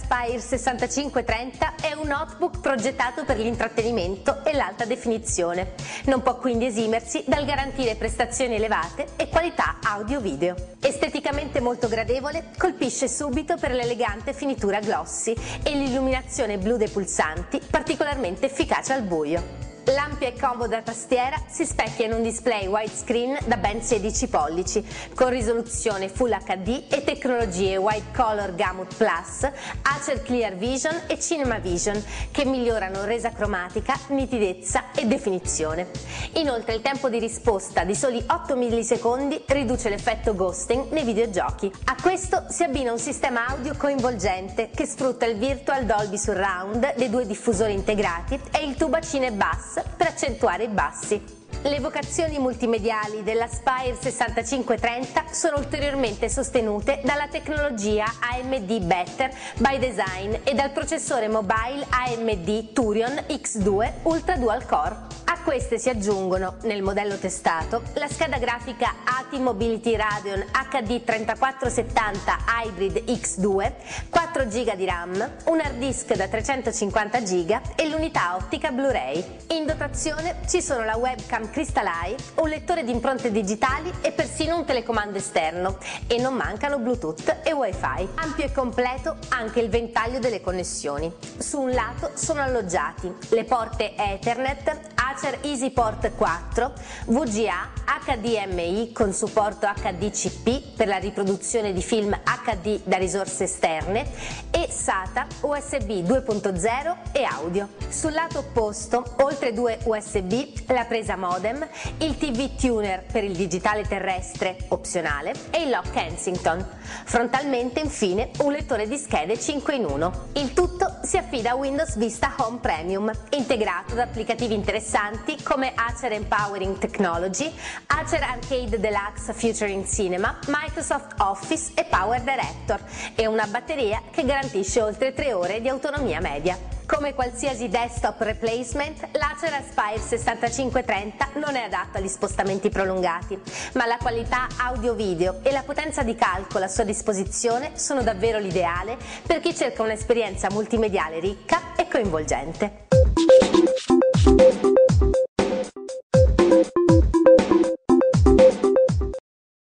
Aspire 6530 è un notebook progettato per l'intrattenimento e l'alta definizione. Non può quindi esimersi dal garantire prestazioni elevate e qualità audio-video. Esteticamente molto gradevole, colpisce subito per l'elegante finitura glossy e l'illuminazione blu dei pulsanti particolarmente efficace al buio. L'ampia e comoda tastiera si specchia in un display widescreen da ben 16 pollici, con risoluzione Full HD e tecnologie Wide Color Gamut Plus, Acer Clear Vision e Cinema Vision, che migliorano resa cromatica, nitidezza e definizione. Inoltre il tempo di risposta di soli 8 millisecondi riduce l'effetto ghosting nei videogiochi. A questo si abbina un sistema audio coinvolgente che sfrutta il Virtual Dolby Surround dei due diffusori integrati e il Tubacine Bass per accentuare i bassi. Le evocazioni multimediali dell'Aspire 6530 sono ulteriormente sostenute dalla tecnologia AMD Better by Design e dal processore mobile AMD Thurion X2 Ultra Dual Core. A queste si aggiungono, nel modello testato, la scheda grafica ATI Mobility Radeon HD 3470 Hybrid X2, 4 GB di RAM, un hard disk da 350 GB e l'unità ottica Blu-ray. In dotazione ci sono la webcam Crystal Eye, un lettore di impronte digitali e persino un telecomando esterno, e non mancano Bluetooth e Wi-Fi. Ampio e completo anche il ventaglio delle connessioni. Su un lato sono alloggiati le porte Ethernet, Acer EasyPort 4, VGA, HDMI con supporto HDCP per la riproduzione di film HD da risorse esterne e SATA, USB 2.0 e audio. Sul lato opposto, oltre due USB, la presa modem, il TV tuner per il digitale terrestre opzionale e il lock Kensington. Frontalmente infine un lettore di schede 5 in 1. Il tutto si affida a Windows Vista Home Premium, integrato da applicativi interessanti come Acer Empowering Technology, Acer Arcade Deluxe Featuring Cinema, Microsoft Office e Power Director, e una batteria che garantisce oltre 3 ore di autonomia media. Come qualsiasi desktop replacement, l'Acer Aspire 6530 non è adatto agli spostamenti prolungati, ma la qualità audio-video e la potenza di calcolo a sua disposizione sono davvero l'ideale per chi cerca un'esperienza multimediale ricca e coinvolgente.